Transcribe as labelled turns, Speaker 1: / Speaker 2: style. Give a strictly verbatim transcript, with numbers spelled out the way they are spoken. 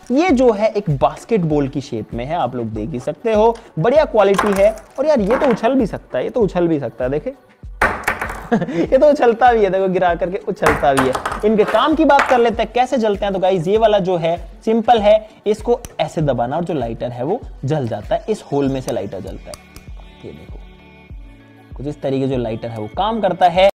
Speaker 1: ये जो है एक बास्केटबॉल की शेप में है, आप लोग देख ही सकते हो, बढ़िया क्वालिटी है। और यार ये तो उछल भी सकता है, ये तो उछल भी सकता है, देखे ये तो उछलता भी है, देखो गिरा करके उछलता भी है। इनके काम की बात कर लेते हैं कैसे जलते हैं। तो गाइस ये वाला जो है सिंपल है, इसको ऐसे दबाना और जो लाइटर है वो जल जाता है, इस होल में से लाइटर जलता है। ये देखो कुछ इस तरीके जो लाइटर है वो काम करता है।